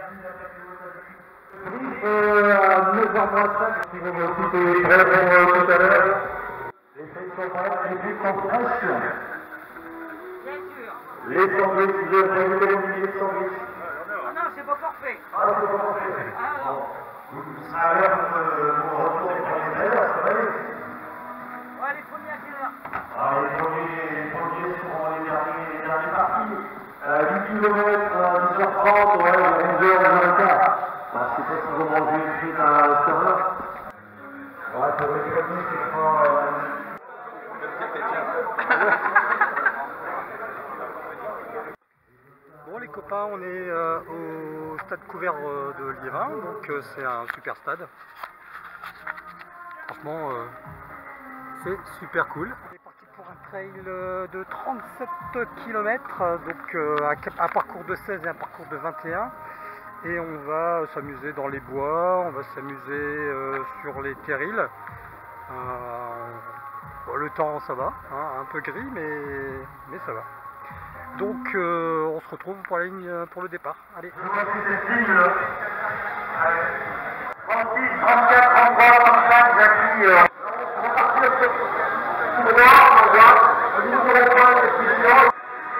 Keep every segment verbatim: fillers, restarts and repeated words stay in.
Euh, à neuf heures moins cinq, si vous me coupez très bon tout à l'heure. Les fêtes sont prêtes, les buts sont fraîches. Bien sûr. Les sandwichs, je vais vous demander les sandwichs. Ah non, c'est pas forfait. Ah, c'est pas parfait. Ah non. Vous serez à l'heure pour retour des premiers trailers, ça va aller. Ouais, les premiers à quelle heure? Ah, les premiers, les premiers seront les derniers, les derniers partis. Euh, huit kilomètres à dix heures trente, ouais, onze heures, onze heures quinze. Bah, je sais pas si vous mangez une frite à cette heure-là. Ouais, pour les premiers, c'est pas... Euh... Bon les copains, on est euh, au stade couvert euh, de Liévin, donc euh, c'est un super stade. Franchement, euh, c'est super cool. On est parti pour un trail euh, de trente-sept kilomètres, donc euh, un, un parcours de seize et un parcours de vingt et un. Et on va s'amuser dans les bois, on va s'amuser euh, sur les terrils. Euh, bon, le temps ça va, hein, un peu gris mais, mais ça va. Donc euh, on se retrouve pour la ligne pour le départ. Allez. trente-six, trente-quatre, trente-trois, trente-cinq, Jackie. Euh, on va partir sur tout droit, on voit. Au niveau de la pointe, c'est plus sûr.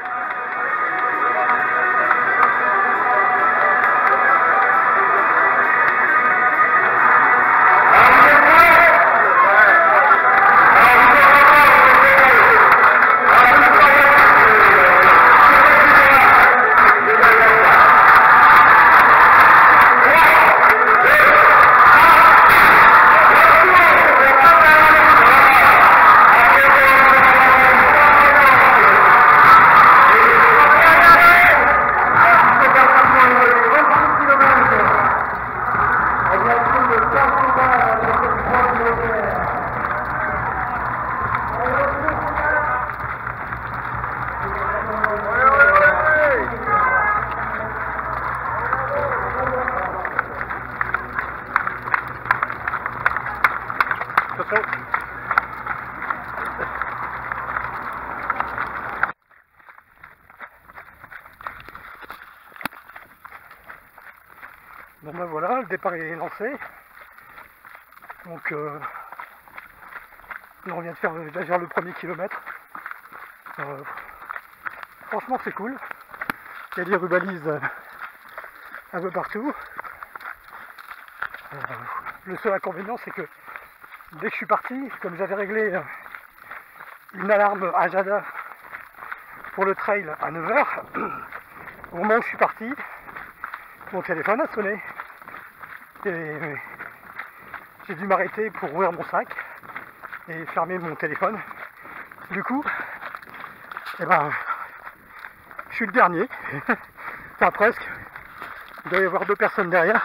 Bon ben voilà, le départ est lancé. Donc euh, là on vient de faire déjà le premier kilomètre. Euh, franchement c'est cool. Il y a des rubalises un peu partout. Euh, le seul inconvénient c'est que dès que je suis parti, comme j'avais réglé une alarme à Jada pour le trail à neuf heures, au moment où je suis parti, mon téléphone a sonné et j'ai dû m'arrêter pour ouvrir mon sac et fermer mon téléphone. Du coup, eh ben, je suis le dernier, enfin presque. Il doit y avoir deux personnes derrière.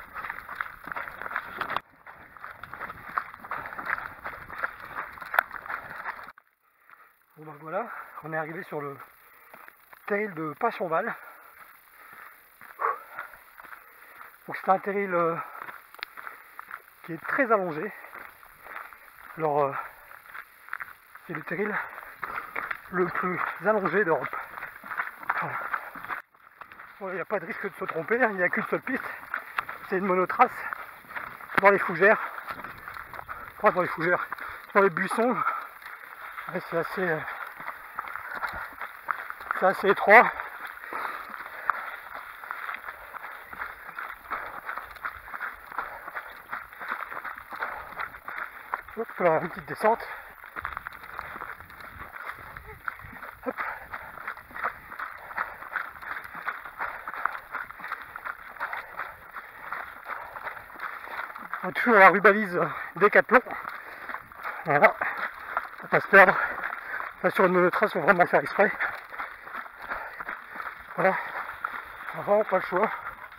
Bon ben voilà, on est arrivé sur le trail de Pachonval. Donc c'est un trail euh, qui est très allongé. Alors euh, c'est le trail le plus allongé d'Europe. Voilà. Bon, il n'y a pas de risque de se tromper, il n'y a qu'une seule piste. C'est une monotrace dans les fougères. Enfin dans les fougères, dans les buissons. Ouais, c'est assez, euh, c'est assez étroit. Hop, là, une petite descente. Hop. On a toujours la rubalise Décathlon. Voilà. On va pas se perdre. Là, sur une monotrace, on va vraiment faire exprès. Voilà. On n'a vraiment pas le choix.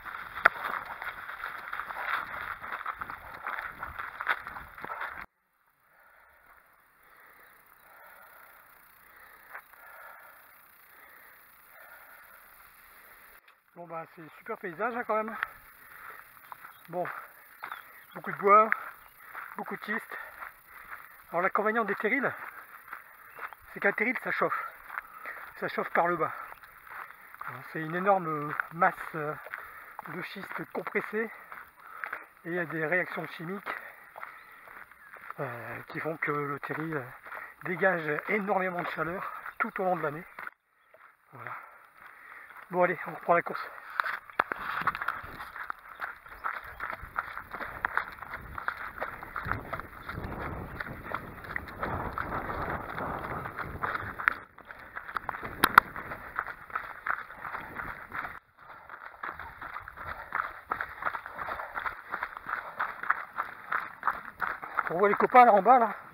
Bon bah c'est super paysage hein, quand même. Bon, beaucoup de bois, beaucoup de schiste. Alors l'inconvénient des terrils, c'est qu'un terril ça chauffe. Ça chauffe par le bas. C'est une énorme masse de schiste compressé et il y a des réactions chimiques euh, qui font que le terri euh, dégage énormément de chaleur tout au long de l'année. Voilà. Bon allez, on reprend la course. On voit les copains là en bas là.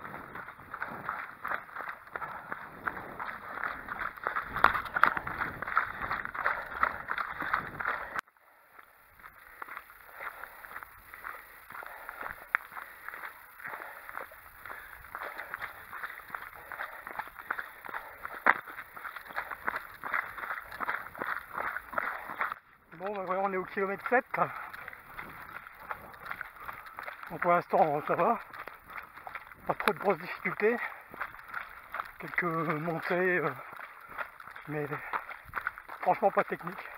Bon bah voilà, on est au kilomètre sept. Donc pour l'instant ça va. Pas trop de grosses difficultés, quelques montées, euh, mais franchement pas technique.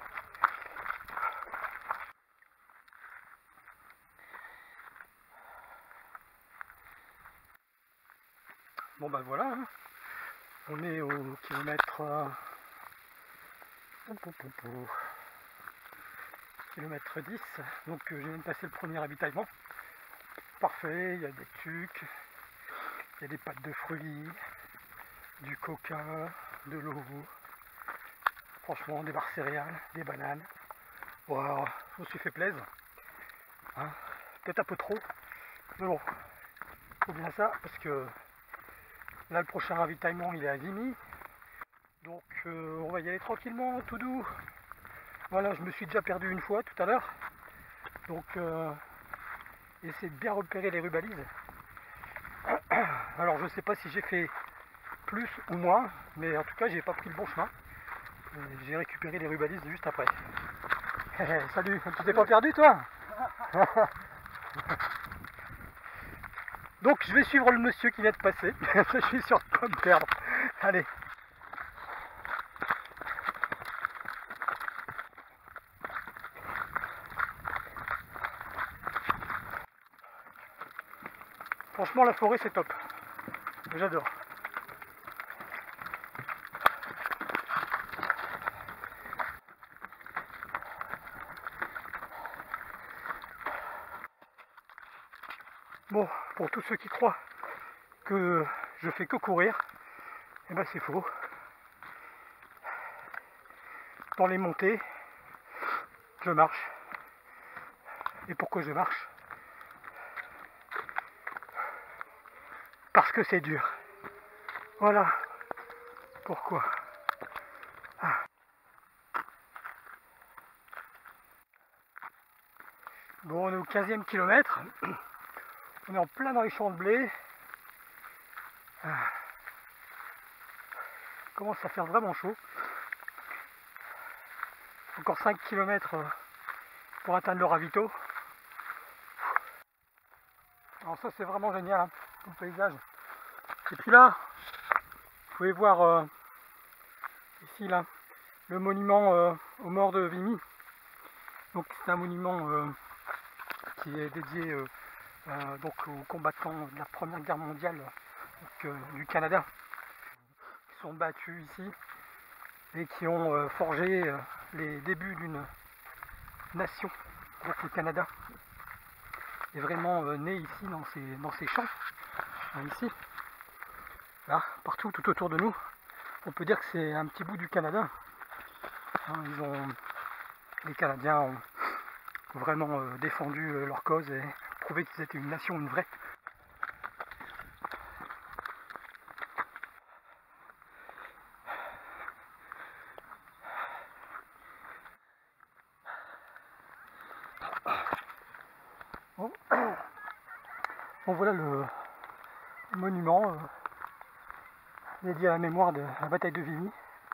Bon ben voilà, hein. On est au kilomètre, euh, kilomètre dix, donc euh, je viens de passer le premier ravitaillement. Parfait, il y a des tucs. Il y a des pâtes de fruits, du coca, de l'eau, franchement des barres céréales, des bananes. Wow, je me suis fait plaisir. Hein, peut-être un peu trop, mais bon, faut bien ça parce que là le prochain ravitaillement il est à Vimy. Donc euh, on va y aller tranquillement, tout doux. Voilà, je me suis déjà perdu une fois tout à l'heure. Donc euh, essayez de bien repérer les rubalises. Alors je sais pas si j'ai fait plus ou moins, mais en tout cas j'ai pas pris le bon chemin. J'ai récupéré les rubalises juste après. Salut, tu t'es pas perdu toi? Donc je vais suivre le monsieur qui vient de passer. Je suis sûr de pas me perdre. Allez. Franchement la forêt c'est top. J'adore. Bon, pour tous ceux qui croient que je fais que courir, eh ben c'est faux. Dans les montées, je marche. Et pourquoi je marche? Parce que c'est dur. Voilà pourquoi. Ah. Bon, on est au quinzième kilomètre. On est en plein dans les champs de blé. Ah. Il commence à faire vraiment chaud. Encore cinq kilomètres pour atteindre le ravito. Alors ça c'est vraiment génial, hein, le paysage. Et puis là, vous pouvez voir euh, ici là, le monument euh, aux morts de Vimy. Donc c'est un monument euh, qui est dédié euh, euh, donc aux combattants de la Première Guerre mondiale donc, euh, du Canada, qui sont battus ici et qui ont euh, forgé euh, les débuts d'une nation, donc le Canada. Est vraiment euh, né ici dans ces, dans ces champs, hein, ici, là, partout, tout autour de nous. On peut dire que c'est un petit bout du Canada. Hein, ils ont, les Canadiens ont vraiment euh, défendu euh, leur cause et prouvé qu'ils étaient une nation, une vraie. Bon. Bon, voilà le monument euh, dédié à la mémoire de la bataille de Vimy.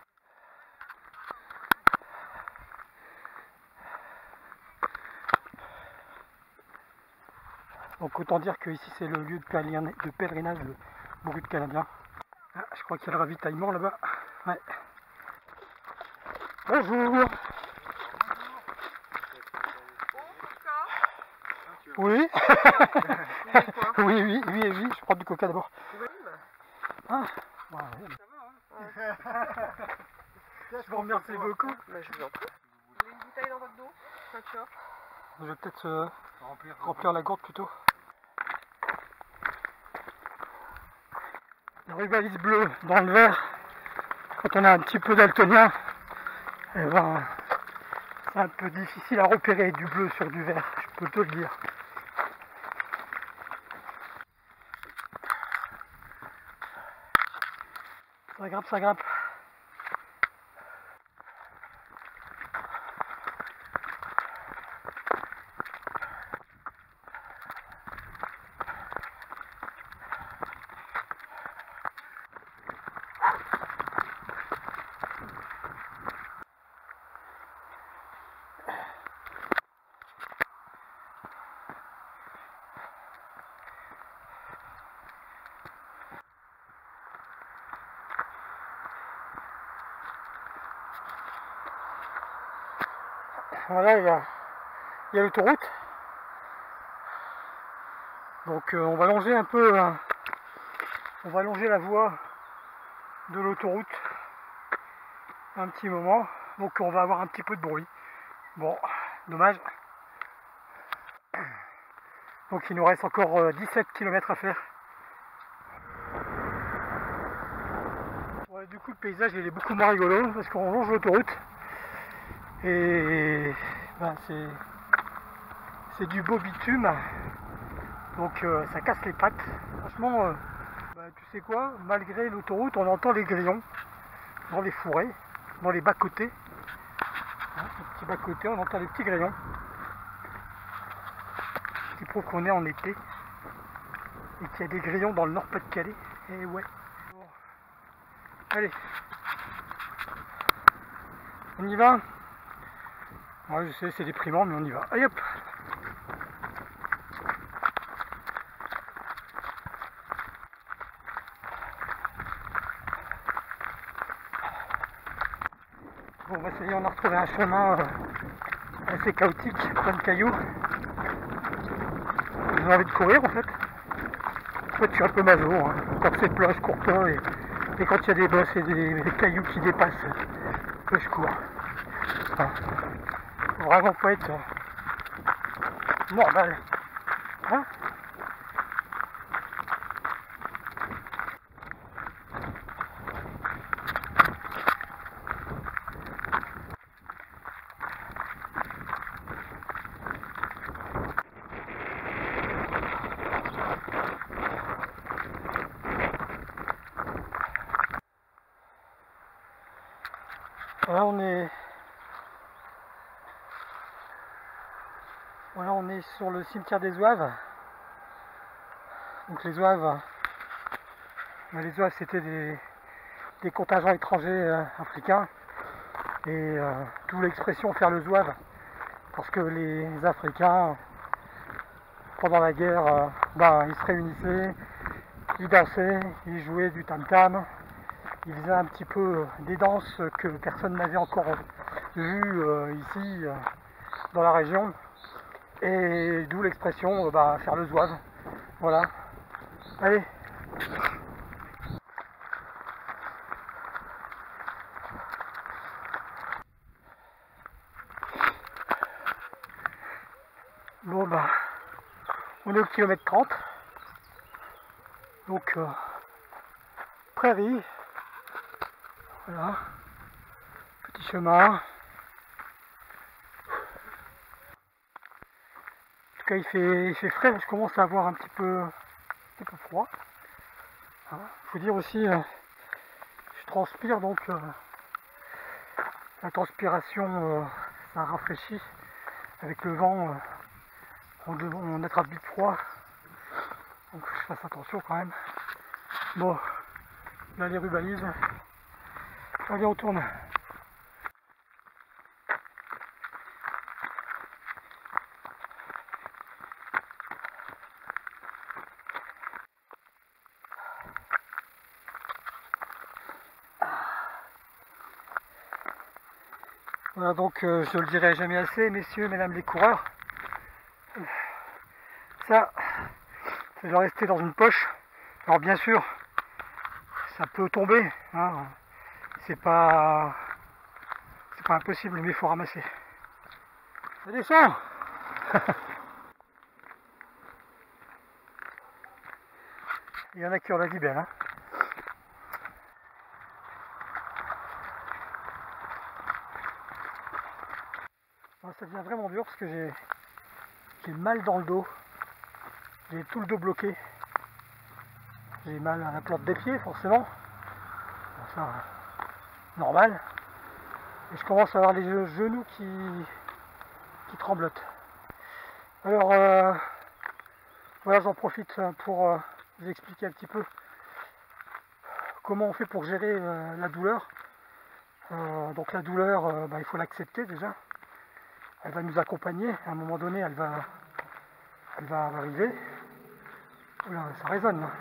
Donc autant dire que ici c'est le lieu de pèlerinage de beaucoup de Canadiens. Ah, je crois qu'il y a le ravitaillement là-bas. Ouais. Bonjour. Oui. Vous voulez quoi? Oui, oui, oui, et oui, je prends du coca d'abord. Vous voulez? Ah, ouais, ouais. Je vous remercie beaucoup. Bah, je vous en prie. Vous voulez une bouteille dans votre dos? Ceinture? Je vais peut-être euh, remplir, remplir la gourde plutôt. La rubalise bleue dans le verre, quand on a un petit peu daltonien, eh ben, c'est un peu difficile à repérer du bleu sur du vert, je peux te le dire. Ça grimpe, ça grimpe. Voilà, il y a, il y a l'autoroute. Donc euh, on va longer un peu, euh, on va longer la voie de l'autoroute un petit moment. Donc on va avoir un petit peu de bruit. Bon, dommage. Donc il nous reste encore euh, dix-sept kilomètres à faire. Ouais, du coup le paysage il est beaucoup moins rigolo parce qu'on longe l'autoroute. Et ben, c'est c'est du beau bitume, donc euh, ça casse les pattes. Franchement, euh, ben, tu sais quoi, malgré l'autoroute, on entend les grillons dans les fourrés, dans les bas-côtés. Hein, les petits bas-côtés, on entend les petits grillons. Ce qui prouve qu'on est en été et qu'il y a des grillons dans le Nord-Pas-de-Calais. Et ouais. Bon. Allez, on y va. Ouais, je sais, c'est déprimant, mais on y va. Allez hop! Bon, bah ça y est, on a retrouvé un chemin euh, assez chaotique, plein de cailloux. J'ai envie de courir en fait. En fait, je suis un peu maso. Hein. Quand c'est plat, je cours pas. Et, et quand il y a des bosses et des, des cailloux qui dépassent, que je cours. Enfin, faut vraiment pas être euh, normal. Hein? Voilà, on est voilà, on est sur le cimetière des Zouaves. Donc les Zouaves, les Zouaves c'était des, des contingents étrangers euh, africains, et euh, d'où l'expression faire le Zouave, parce que les Africains pendant la guerre, euh, ben, ils se réunissaient, ils dansaient, ils jouaient du tam-tam. Il faisait un petit peu des danses que personne n'avait encore vues euh, ici euh, dans la région, et d'où l'expression euh, bah, faire le zouave. Voilà. Allez. Bon bah on est au kilomètre trente, donc euh, prairie. Voilà, petit chemin. En tout cas, il fait, il fait frais, je commence à avoir un petit peu, un petit peu froid. Il faut dire aussi, euh, je transpire, donc euh, la transpiration, euh, ça rafraîchit. Avec le vent, euh, on, on attrape vite froid. Donc je fasse attention quand même. Bon, là les rubalises. Allez, on tourne. Voilà, donc euh, je le dirai jamais assez, messieurs, mesdames les coureurs. Ça, ça doit rester dans une poche. Alors bien sûr, ça peut tomber, hein. C'est pas, c'est pas impossible, mais il faut ramasser. Ça descend. Il y en a qui ont la vie belle, hein. Alors, ça devient vraiment dur parce que j'ai j'ai mal dans le dos. J'ai tout le dos bloqué. J'ai mal à la plante des pieds, forcément. Bon, ça, normal. Et je commence à avoir les genoux qui, qui tremblotent. Alors, euh, voilà, j'en profite pour euh, vous expliquer un petit peu comment on fait pour gérer euh, la douleur. Euh, donc la douleur, euh, bah, il faut l'accepter déjà. Elle va nous accompagner. À un moment donné, elle va, elle va arriver. Oula, ça résonne là.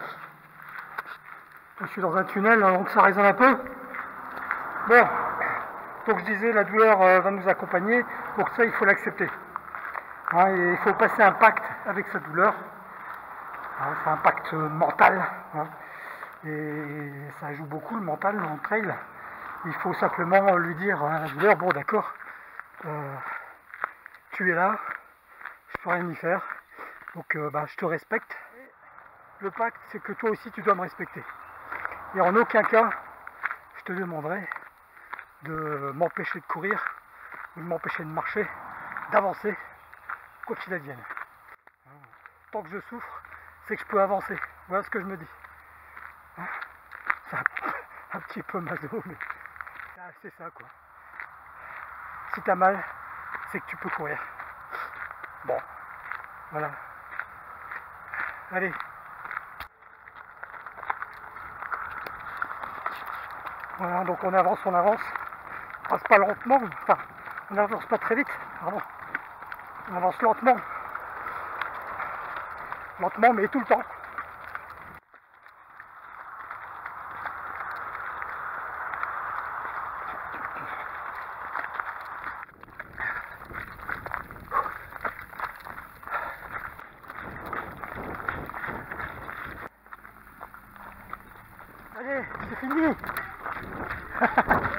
Je suis dans un tunnel, donc ça résonne un peu. Bon, donc je disais, la douleur euh, va nous accompagner. Pour ça, il faut l'accepter. Hein, et il faut passer un pacte avec sa douleur. Hein, c'est un pacte mental. Hein, et ça joue beaucoup le mental en trail. Il faut simplement lui dire à la douleur, bon d'accord, euh, tu es là, je peux rien y faire, donc euh, bah, je te respecte. Le pacte, c'est que toi aussi tu dois me respecter. Et en aucun cas, je te demanderai de m'empêcher de courir, ou de m'empêcher de marcher, d'avancer, quoi qu'il advienne. Tant que je souffre, c'est que je peux avancer. Voilà ce que je me dis. C'est un, un petit peu maso, mais c'est ça quoi. Si t'as mal, c'est que tu peux courir. Bon, voilà. Allez. Voilà, donc on avance, on avance. On passe pas lentement, enfin, on avance pas très vite, pardon. On avance lentement. Lentement, mais tout le temps. Allez, c'est fini.